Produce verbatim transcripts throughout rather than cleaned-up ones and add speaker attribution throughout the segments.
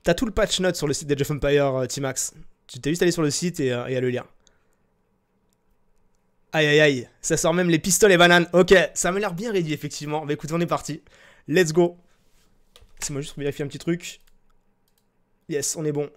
Speaker 1: T'as tout le patch note sur le site d'Age of Empires, euh, T-Max. Tu t'es juste allé sur le site et, euh, et à le lire. Aïe aïe aïe, ça sort même les pistolets bananes. Ok, ça m'a l'air bien ready effectivement. Bah écoute, on est parti. Let's go. Laissez-moi juste vérifier un petit truc. Yes, on est bon.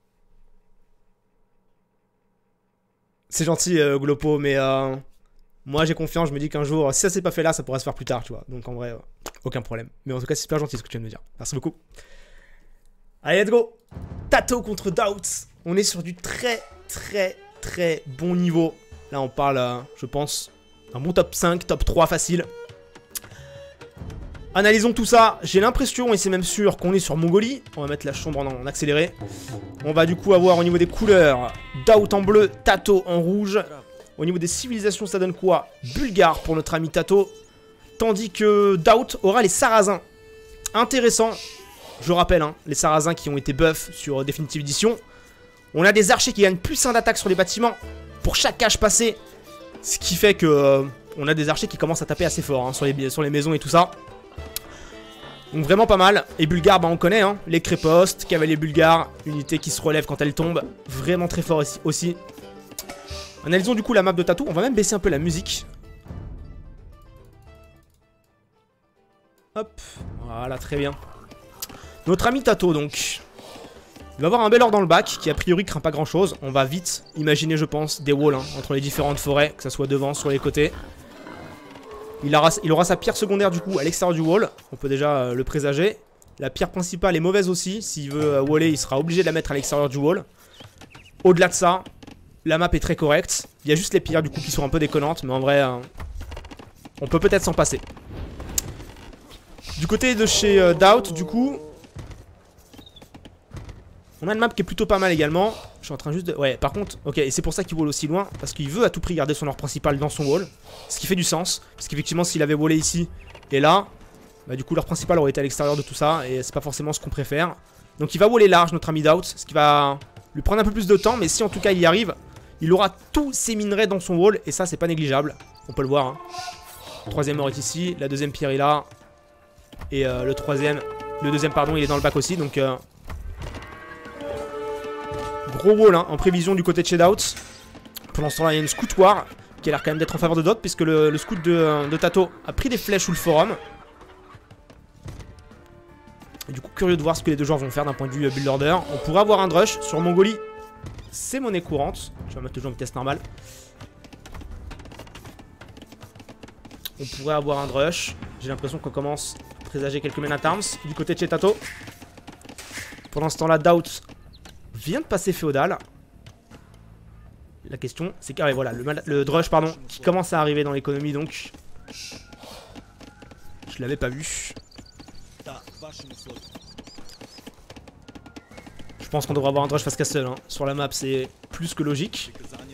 Speaker 1: C'est gentil, euh, Glopo, mais euh, moi j'ai confiance. Je me dis qu'un jour, si ça s'est pas fait là, ça pourra se faire plus tard, tu vois. Donc en vrai, euh, aucun problème. Mais en tout cas, c'est super gentil ce que tu viens de me dire. Merci beaucoup. Allez, let's go. Tato contre Doubt. On est sur du très très très bon niveau. Là, on parle, euh, je pense, d'un bon top cinq, top trois facile. Analysons tout ça. J'ai l'impression, et c'est même sûr, qu'on est sur Mongolie. On va mettre la chambre en, en accéléré. On va du coup avoir au niveau des couleurs, Doubt en bleu, Tato en rouge. Au niveau des civilisations, ça donne quoi? Bulgare pour notre ami Tato. Tandis que Doubt aura les Sarrasins. Intéressant. Je rappelle, hein, les Sarrasins qui ont été buff sur euh, Definitive Edition. On a des archers qui gagnent plus un d'attaque sur les bâtiments pour chaque cage passée. Ce qui fait que euh, on a des archers qui commencent à taper assez fort hein, sur, les, sur les maisons et tout ça. Donc vraiment pas mal. Et Bulgare, bah on connaît, hein, les crépostes, cavaliers bulgares, unité qui se relève quand elle tombe. Vraiment très fort ici, aussi. Analysons du coup la map de Tato. On va même baisser un peu la musique. Hop, voilà, très bien. Notre ami Tato donc. Il va avoir un bel or dans le bac qui a priori craint pas grand chose. On va vite imaginer je pense des walls hein, entre les différentes forêts, que ça soit devant, sur les côtés. Il aura, il aura sa pierre secondaire du coup à l'extérieur du wall. On peut déjà euh, le présager. La pierre principale est mauvaise aussi. S'il veut euh, waller, il sera obligé de la mettre à l'extérieur du wall. Au-delà de ça, la map est très correcte. Il y a juste les pierres du coup qui sont un peu déconnantes. Mais en vrai, euh, on peut peut-être s'en passer. Du côté de chez euh, Doubt du coup... On a une map qui est plutôt pas mal également. Je suis en train juste de... Ouais, par contre, ok, et c'est pour ça qu'il wall aussi loin. Parce qu'il veut à tout prix garder son or principal dans son wall. Ce qui fait du sens. Parce qu'effectivement, s'il avait wallé ici et là, bah du coup, l'or principal aurait été à l'extérieur de tout ça. Et c'est pas forcément ce qu'on préfère. Donc il va waller large, notre ami Doubt. Ce qui va lui prendre un peu plus de temps. Mais si en tout cas il y arrive, il aura tous ses minerais dans son wall. Et ça, c'est pas négligeable. On peut le voir. Hein. Le troisième or est ici. La deuxième pierre est là. Et euh, le troisième... Le deuxième, pardon, il est dans le bac aussi. Donc... Euh, gros wall hein, en prévision du côté de chez Doubt. Pendant ce temps là il y a une scout war qui a l'air quand même d'être en faveur de Doubt. Puisque le, le scout de, de Tato a pris des flèches sous le forum. Et du coup curieux de voir ce que les deux joueurs vont faire d'un point de vue build order. On pourrait avoir un drush sur Mongolie. C'est monnaie courante. Je vais mettre le jeu en vitesse normale. On pourrait avoir un drush. J'ai l'impression qu'on commence à présager quelques men at arms du côté de chez Tato. Pendant ce temps là Doubt vient de passer féodal. La question c'est que ah, voilà, le, le drush pardon qui commence à arriver dans l'économie donc. Je l'avais pas vu. Je pense qu'on devrait avoir un drush face castle hein. Sur la map c'est plus que logique.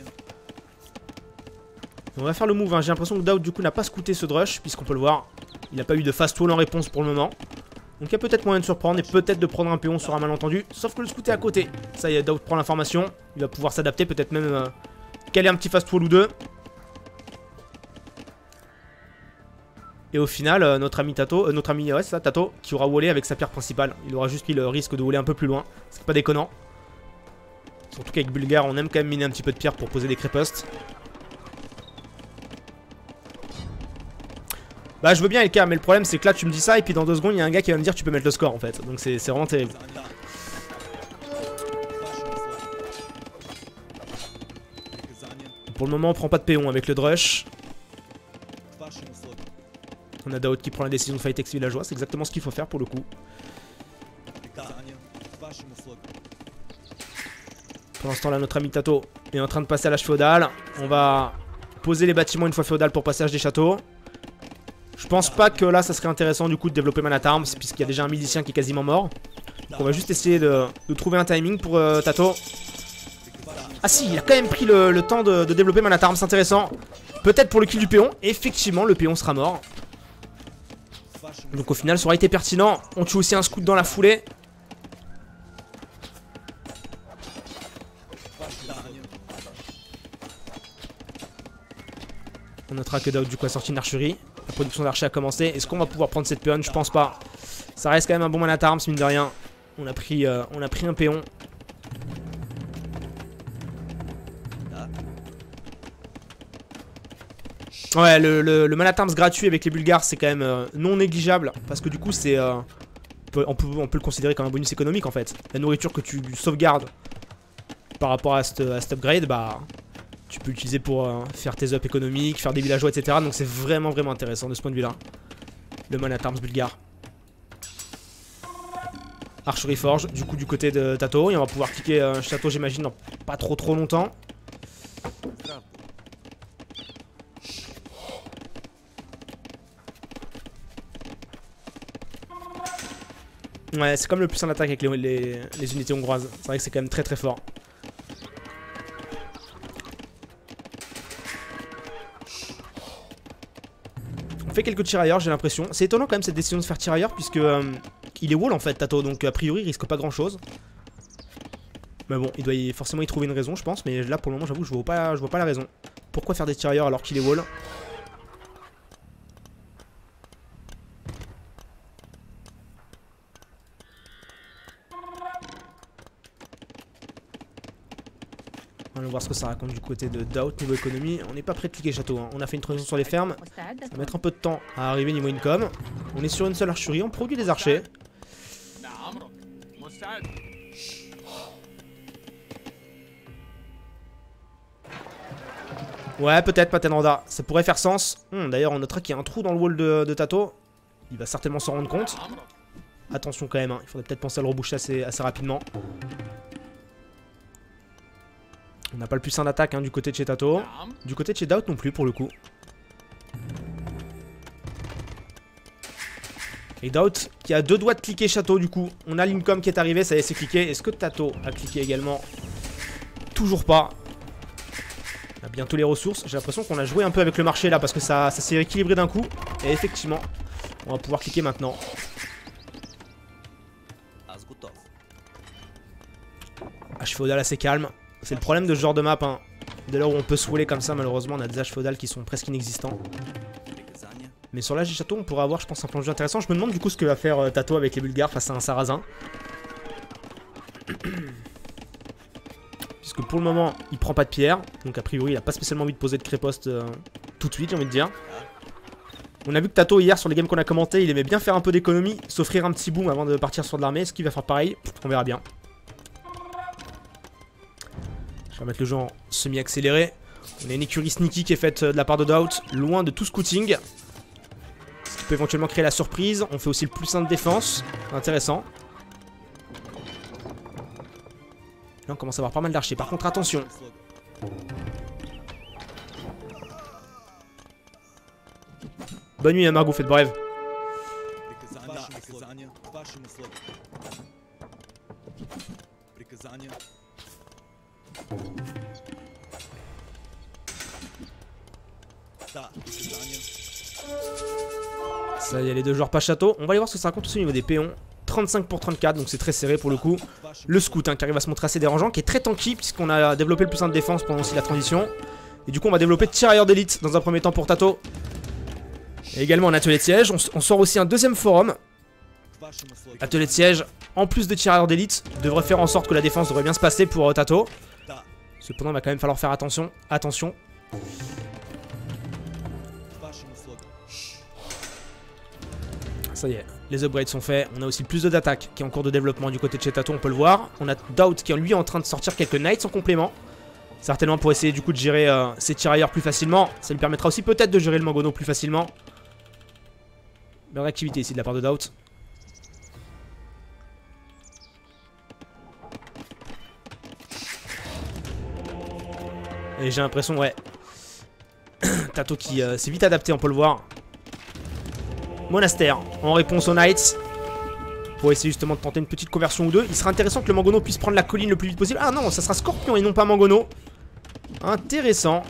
Speaker 1: On va faire le move hein. J'ai l'impression que Doubt du coup n'a pas scouté ce drush puisqu'on peut le voir. Il n'a pas eu de fast wall en réponse pour le moment. Donc il y a peut-être moyen de surprendre et peut-être de prendre un péon sur un malentendu. Sauf que le scout est à côté. Ça y est, Doubt prend l'information. Il va pouvoir s'adapter, peut-être même euh, caler un petit fast wall ou deux. Et au final, euh, notre ami Tato, euh, notre ami ouais, ça, Tato, qui aura wallé avec sa pierre principale. Il aura juste pris le risque de waller un peu plus loin. C'est pas déconnant. Surtout qu'avec Bulgare, on aime quand même miner un petit peu de pierre pour poser des crépostes. Bah je veux bien L K, mais le problème c'est que là tu me dis ça et puis dans deux secondes il y a un gars qui va me dire tu peux mettre le score en fait. Donc c'est vraiment terrible. Pour le moment on prend pas de péon avec le drush. On a Doubt qui prend la décision de fight ex villageois, c'est exactement ce qu'il faut faire pour le coup. Pendant ce temps là notre ami Tato est en train de passer à l'âge féodal. On va poser les bâtiments une fois féodal pour passage des châteaux. Je pense pas que là ça serait intéressant du coup de développer Man at Arms puisqu'il y a déjà un milicien qui est quasiment mort. Donc on va juste essayer de, de trouver un timing pour euh, Tato. Ah si, il a quand même pris le, le temps de, de développer Man at Arms, intéressant. Peut-être pour le kill du péon, effectivement le péon sera mort. Donc au final ça aurait été pertinent. On tue aussi un scout dans la foulée. On notera que Doubt du coup a sorti une archerie. La production d'archer a commencé. Est-ce qu'on va pouvoir prendre cette peon? Je pense pas. Ça reste quand même un bon man at arms, mine de rien. On a pris, euh, on a pris un péon. Ouais, le, le, le man at arms gratuit avec les Bulgares, c'est quand même euh, non négligeable. Parce que du coup, c'est... Euh, on, peut, on, peut, on peut le considérer comme un bonus économique en fait. La nourriture que tu sauvegardes par rapport à, cette, à cet upgrade, bah... Tu peux l'utiliser pour euh, faire tes ups économiques, faire des villageois, et cetera. Donc c'est vraiment, vraiment intéressant de ce point de vue-là. Le man at arms bulgare. Archery Forge, du coup du côté de Tato. Et on va pouvoir cliquer euh, Tato, j'imagine, dans pas trop trop longtemps. Ouais, c'est comme le plus en attaque avec les, les, les unités hongroises. C'est vrai que c'est quand même très très fort. On fait quelques tirailleurs, j'ai l'impression. C'est étonnant quand même cette décision de faire tirailleur puisque euh, il est wall en fait Tato, donc a priori il risque pas grand chose. Mais bon, il doit y, forcément y trouver une raison je pense, mais là pour le moment j'avoue je vois pas, je vois pas la raison. Pourquoi faire des tirailleurs alors qu'il est wall? On va voir ce que ça raconte du côté de Doubt niveau économie. On n'est pas prêt de cliquer château, hein. On a fait une transition sur les fermes. Ça va mettre un peu de temps à arriver niveau income. On est sur une seule archerie, on produit des archers. Ouais, peut-être Patenranda, ça pourrait faire sens. Hum, D'ailleurs on notera qu'il y a un trou dans le wall de, de Tato. Il va certainement s'en rendre compte. Attention quand même, hein. Il faudrait peut-être penser à le reboucher assez, assez rapidement. On n'a pas le plus un d'attaque hein, du côté de chez Tato. Du côté de chez Doubt non plus pour le coup. Et Doubt qui a deux doigts de cliquer château du coup. On a l'income qui est arrivé, ça y est c'est cliqué. Est-ce que Tato a cliqué également? Toujours pas. On a bientôt les ressources. J'ai l'impression qu'on a joué un peu avec le marché là parce que ça, ça s'est équilibré d'un coup. Et effectivement, on va pouvoir cliquer maintenant. H féodal assez calme. C'est le problème de ce genre de map, hein. Dès lors où on peut swaller comme ça, malheureusement, on a des âges féodales qui sont presque inexistants. Mais sur l'âge des châteaux, on pourrait avoir, je pense, un plan de jeu intéressant. Je me demande du coup ce que va faire euh, Tato avec les Bulgares face à un Sarrasin. Puisque pour le moment, il prend pas de pierre. Donc a priori, il a pas spécialement envie de poser de créposte euh, tout de suite, j'ai envie de dire. On a vu que Tato, hier, sur les games qu'on a commenté, il aimait bien faire un peu d'économie, s'offrir un petit boom avant de partir sur de l'armée. Est-ce qu'il va faire pareil? On verra bien. On va mettre le jeu en semi-accéléré. On a une écurie sneaky qui est faite de la part de Doubt, loin de tout scouting. Ce qui peut éventuellement créer la surprise. On fait aussi le plus un de défense. Intéressant. Là on commence à avoir pas mal d'archers. Par contre attention. Bonne nuit à Margot, faites brève. Ça y est, les deux joueurs pas château. On va aller voir ce que ça raconte aussi au niveau des péons. trente-cinq pour trente-quatre, donc c'est très serré pour le coup. Le scout hein, qui arrive à se montrer assez dérangeant, qui est très tanky puisqu'on a développé le plus un de défense pendant aussi la transition. Et du coup on va développer tirailleur d'élite dans un premier temps pour Tato. Et également un atelier de siège. On, on sort aussi un deuxième forum. Atelier de siège, en plus de tirailleur d'élite, devrait faire en sorte que la défense devrait bien se passer pour euh, Tato. Cependant il va quand même falloir faire attention. Attention. Ça y est, les upgrades sont faits. On a aussi plus de d'attaque qui est en cours de développement du côté de chez Tato, on peut le voir. On a Doubt qui est lui en train de sortir quelques knights en complément. Certainement pour essayer du coup de gérer euh, ses tirailleurs plus facilement. Ça lui permettra aussi peut-être de gérer le Mangono plus facilement. Belle activité ici de la part de Doubt. Et j'ai l'impression, ouais. Tato qui euh, s'est vite adapté, on peut le voir. Monastère, en réponse aux Knights. Pour essayer justement de tenter une petite conversion ou deux. Il sera intéressant que le Mangono puisse prendre la colline le plus vite possible. Ah non, ça sera Scorpion et non pas Mangono. Intéressant.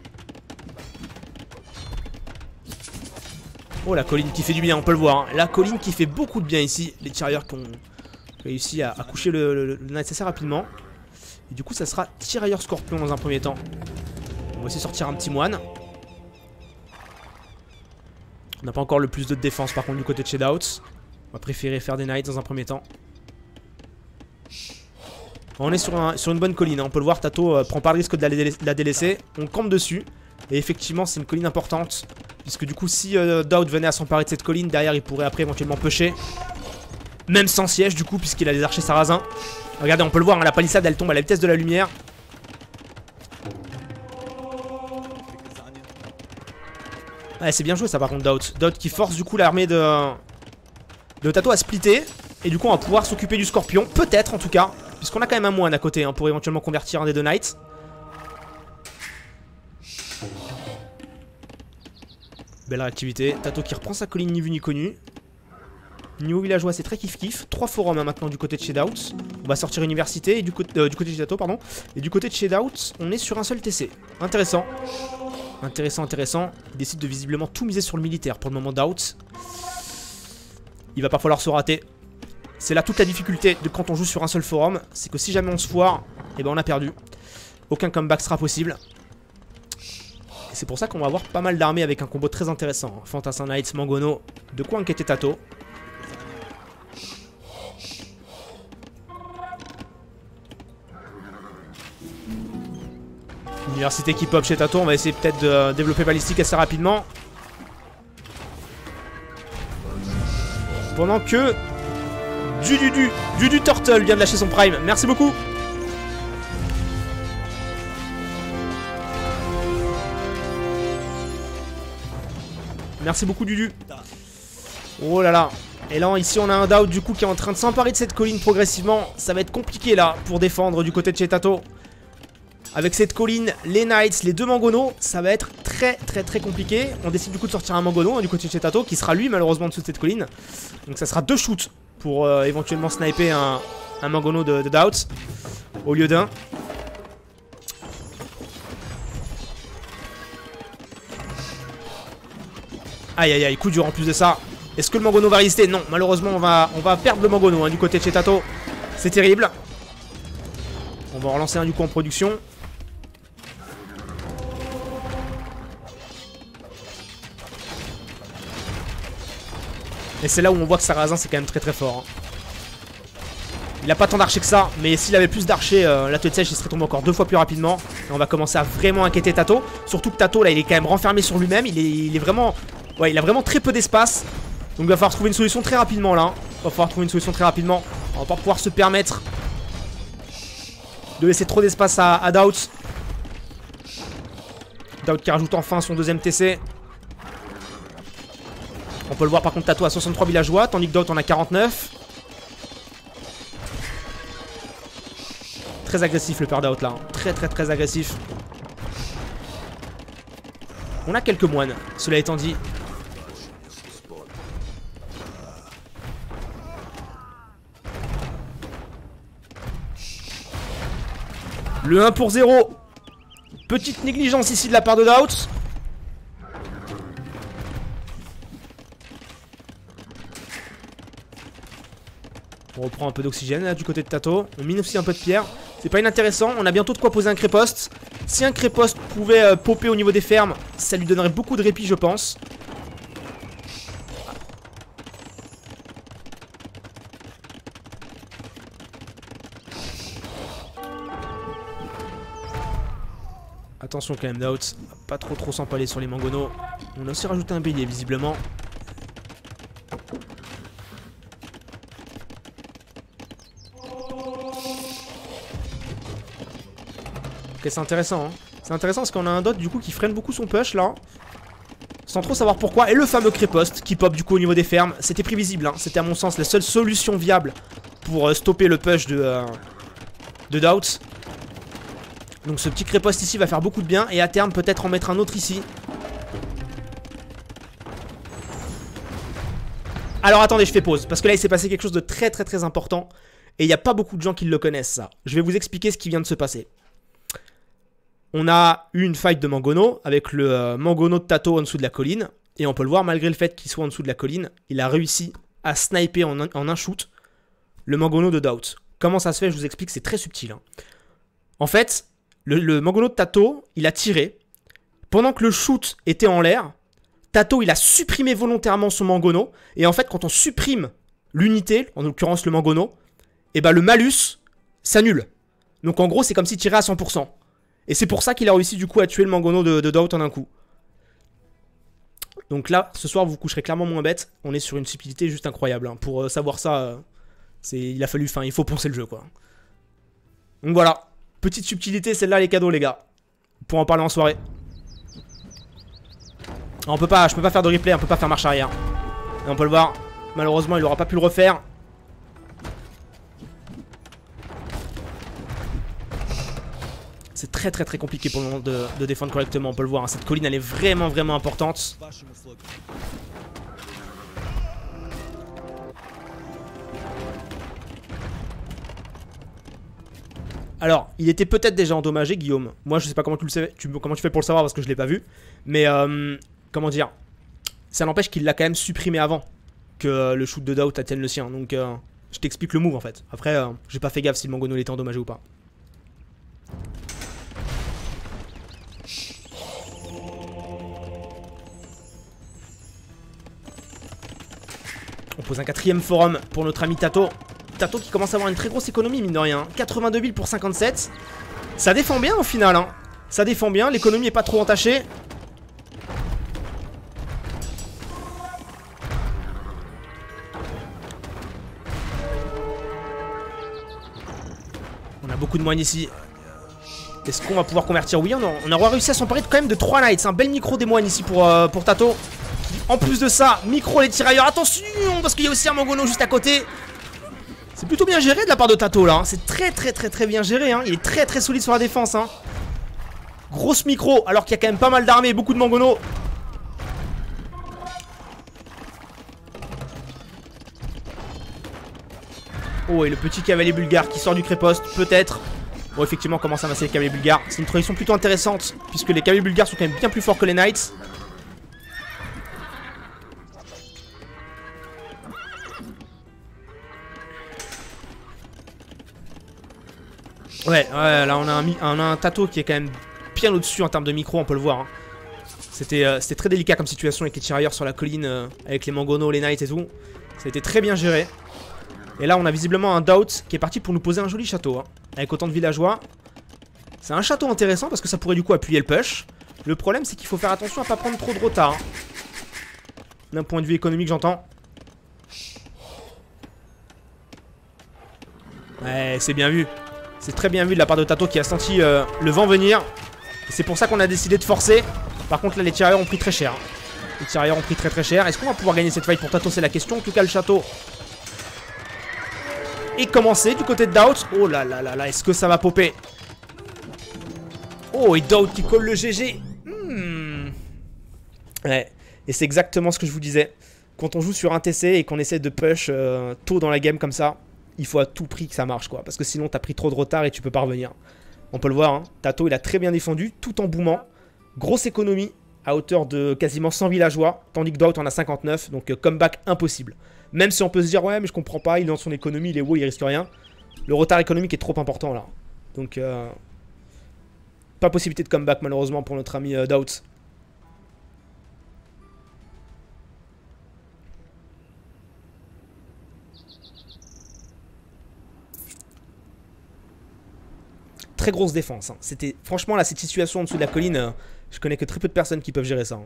Speaker 1: Oh, la colline qui fait du bien, on peut le voir. Hein. La colline qui fait beaucoup de bien ici. Les tirailleurs qui ont réussi à, à coucher le, le, le Knight assez rapidement. Et du coup, ça sera tirailleur Scorpion dans un premier temps. On va aussi sortir un petit moine. On n'a pas encore le plus de défense par contre du côté de chez Doubt. On va préférer faire des Knights dans un premier temps. On est sur, un, sur une bonne colline, hein. On peut le voir, Tato euh, prend pas le risque de la, de la délaisser. On campe dessus. Et effectivement, c'est une colline importante. Puisque du coup, si euh, Doubt venait à s'emparer de cette colline, derrière, il pourrait après éventuellement pusher. Même sans siège, du coup, puisqu'il a des archers sarrasins. Regardez, on peut le voir, hein, la palissade, elle tombe à la vitesse de la lumière. Ouais, c'est bien joué ça par contre, Doubt. Doubt qui force du coup l'armée de... de Tato à splitter. Et du coup, on va pouvoir s'occuper du scorpion. Peut-être en tout cas. Puisqu'on a quand même un moine à côté hein, pour éventuellement convertir un des deux knights. Belle réactivité. Tato qui reprend sa colline ni vu ni connu. Niveau villageois, c'est très kiff-kiff. Trois forums hein, maintenant du côté de chez Doubt. On va sortir université et du, co euh, du côté de chez Tato, pardon. Et du côté de chez Doubt, on est sur un seul T C. Intéressant. Intéressant, intéressant. Il décide de visiblement tout miser sur le militaire pour le moment, Doubt. Il va pas falloir se rater. C'est là toute la difficulté de quand on joue sur un seul forum. C'est que si jamais on se foire, eh ben on a perdu. Aucun comeback sera possible. Et c'est pour ça qu'on va avoir pas mal d'armées avec un combo très intéressant. Fantassin Knights, Mangono. De quoi inquiéter Tato. Université qui pop chez Tato, on va essayer peut-être de développer balistique assez rapidement. Pendant que du du du du du Turtle vient de lâcher son prime. Merci beaucoup. Merci beaucoup Dudu. Oh là là. Et là ici on a un Doubt du coup qui est en train de s'emparer de cette colline progressivement. Ça va être compliqué là pour défendre du côté de chez Tato. Avec cette colline, les Knights, les deux Mangono, ça va être très très très compliqué. On décide du coup de sortir un Mangono hein, du côté de chez Tato, qui sera lui malheureusement en dessous de cette colline. Donc ça sera deux shoots pour euh, éventuellement sniper un, un Mangono de, de Doubt, au lieu d'un. Aïe aïe aïe, coup dur en plus de ça. Est-ce que le Mangono va résister? Non, malheureusement on va, on va perdre le Mangono hein, du côté de chez Tato. C'est terrible. On va en relancer un du coup en production. Et c'est là où on voit que Sarrazin c'est quand même très très fort hein. Il a pas tant d'archers que ça, mais s'il avait plus d'archers, euh, la tête sèche il serait tombé encore deux fois plus rapidement. Et on va commencer à vraiment inquiéter Tato. Surtout que Tato là il est quand même renfermé sur lui-même. Il est, il est vraiment... Ouais, il a vraiment très peu d'espace. Donc il va falloir trouver une solution très rapidement là. Il va falloir trouver une solution très rapidement. On va pas pouvoir se permettre de laisser trop d'espace à, à Doubt. Doubt qui rajoute enfin son deuxième T C. On peut le voir par contre, Tato a soixante-trois villageois, tandis que Doubt en a quarante-neuf. Très agressif le père Doubt là, très très très agressif. On a quelques moines, cela étant dit. Le un pour zéro. Petite négligence ici de la part de Doubt. On reprend un peu d'oxygène là du côté de Tato. On mine aussi un peu de pierre. C'est pas inintéressant. On a bientôt de quoi poser un créposte. Si un créposte pouvait euh, popper au niveau des fermes, ça lui donnerait beaucoup de répit, je pense. Attention quand même, Doubt. Pas trop trop s'empaler sur les Mangono. On a aussi rajouté un bélier visiblement. Ok, c'est intéressant hein. C'est intéressant parce qu'on a un Doubt du coup qui freine beaucoup son push là, sans trop savoir pourquoi. Et le fameux créposte qui pop du coup au niveau des fermes. C'était prévisible hein. C'était à mon sens la seule solution viable pour euh, stopper le push de, euh, de Doubt. Donc ce petit créposte ici va faire beaucoup de bien. Et à terme peut-être en mettre un autre ici. Alors attendez, je fais pause parce que là il s'est passé quelque chose de très très très important. Et il n'y a pas beaucoup de gens qui le connaissent ça. Je vais vous expliquer ce qui vient de se passer. On a eu une fight de Mangono avec le euh, Mangono de Tato en dessous de la colline. Et on peut le voir, malgré le fait qu'il soit en dessous de la colline, il a réussi à sniper en un, en un shoot le Mangono de Doubt. Comment ça se fait? Je vous explique, c'est très subtil hein. En fait, le, le Mangono de Tato, il a tiré. Pendant que le shoot était en l'air, Tato il a supprimé volontairement son Mangono. Et en fait, quand on supprime l'unité, en l'occurrence le Mangono, et bah le malus s'annule. Donc en gros, c'est comme s'il tirait à cent pour cent. Et c'est pour ça qu'il a réussi du coup à tuer le Mangono de, de Doubt en un coup. Donc là, ce soir, vous coucherez clairement moins bête. On est sur une subtilité juste incroyable. Hein. Pour euh, savoir ça, euh, c'est, il a fallu, enfin, il faut poncer le jeu, quoi. Donc voilà, petite subtilité, celle-là, les cadeaux, les gars. Pour en parler en soirée. On peut pas, je peux pas faire de replay, on peut pas faire marche arrière. Et on peut le voir, malheureusement, il aura pas pu le refaire. C'est très très très compliqué pour le moment de, de défendre correctement, on peut le voir. Hein. Cette colline, elle est vraiment vraiment importante. Alors, il était peut-être déjà endommagé, Guillaume. Moi, je sais pas comment tu le sais, tu, comment tu fais pour le savoir parce que je l'ai pas vu. Mais, euh, comment dire, ça n'empêche qu'il l'a quand même supprimé avant que euh, le shoot de Doubt atteigne le sien. Donc, euh, je t'explique le move en fait. Après, euh, j'ai pas fait gaffe si le Mangono était endommagé ou pas. On pose un quatrième forum pour notre ami Tato. Tato qui commence à avoir une très grosse économie, mine de rien. quatre-vingt-deux mille pour cinquante-sept. Ça défend bien au final. Hein. Ça défend bien, l'économie est pas trop entachée. On a beaucoup de moines ici. Est-ce qu'on va pouvoir convertir? Oui, on, a, on aura réussi à s'emparer quand même de trois knights. Un bel micro des moines ici pour, euh, pour Tato. En plus de ça, micro les tirailleurs. Attention, parce qu'il y a aussi un Mangono juste à côté. C'est plutôt bien géré de la part de Tato là. Hein. C'est très très très très bien géré. Hein. Il est très très solide sur la défense. Hein. Grosse micro, alors qu'il y a quand même pas mal d'armées et beaucoup de Mangono. Oh, et le petit cavalier bulgare qui sort du créposte, peut-être. Bon, effectivement, on commence à masser les cavaliers bulgares. C'est une transition plutôt intéressante, puisque les cavaliers bulgares sont quand même bien plus forts que les knights. Ouais, ouais, là on a, un, on a un Tato qui est quand même bien au-dessus en termes de micro, on peut le voir. Hein. C'était euh, très délicat comme situation avec les tirailleurs sur la colline, euh, avec les Mangono, les Knights et tout. Ça a été très bien géré. Et là on a visiblement un Doubt qui est parti pour nous poser un joli château, hein, avec autant de villageois. C'est un château intéressant parce que ça pourrait du coup appuyer le push. Le problème c'est qu'il faut faire attention à pas prendre trop de retard. Hein. D'un point de vue économique j'entends. Ouais, c'est bien vu. C'est très bien vu de la part de Tato qui a senti euh, le vent venir. C'est pour ça qu'on a décidé de forcer. Par contre là les tirailleurs ont pris très cher. Les tirailleurs ont pris très très cher. Est-ce qu'on va pouvoir gagner cette fight pour Tato? C'est la question. En tout cas le château est commencé du côté de Doubt. Oh là là là là, est-ce que ça va popper? Oh, et Doubt qui colle le G G. hmm. Ouais, et c'est exactement ce que je vous disais. Quand on joue sur un T C et qu'on essaie de push euh, tôt dans la game comme ça, il faut à tout prix que ça marche quoi, parce que sinon t'as pris trop de retard et tu peux pas revenir. On peut le voir, hein. Tato il a très bien défendu, tout en boomant. Grosse économie, à hauteur de quasiment cent villageois, tandis que Doubt en a cinquante-neuf, donc euh, comeback impossible. Même si on peut se dire, ouais mais je comprends pas, il est dans son économie, il est haut, il risque rien. Le retard économique est trop important là. Donc, euh, pas possibilité de comeback malheureusement pour notre ami euh, Doubt. Très grosse défense. Hein. C'était franchement là cette situation en dessous de la colline, euh, je connais que très peu de personnes qui peuvent gérer ça. Hein.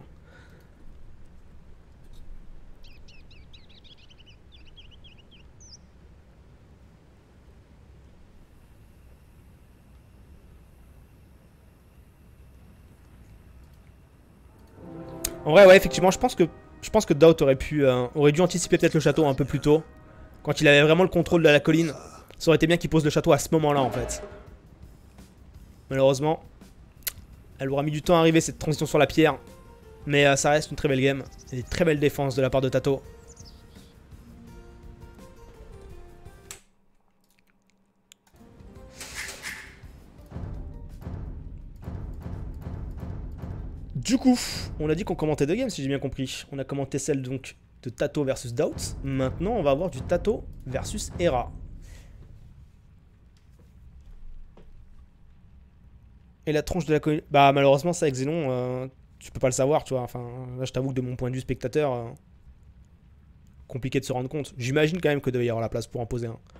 Speaker 1: En vrai, ouais, effectivement, je pense que je pense que Doubt aurait pu euh, aurait dû anticiper peut-être le château un peu plus tôt, quand il avait vraiment le contrôle de la colline. Ça aurait été bien qu'il pose le château à ce moment-là en fait. Malheureusement, elle aura mis du temps à arriver cette transition sur la pierre. Mais euh, ça reste une très belle game. Et une très belle défense de la part de Tato. Du coup, on a dit qu'on commentait deux games si j'ai bien compris. On a commenté celle donc de Tato versus Doubt. Maintenant, on va avoir du Tato versus Hera. Et la tronche de la colline. Bah malheureusement ça avec Xénon, euh, tu peux pas le savoir, tu vois. Enfin, là je t'avoue que de mon point de vue spectateur, euh, compliqué de se rendre compte. J'imagine quand même que devait y avoir la place pour en poser un.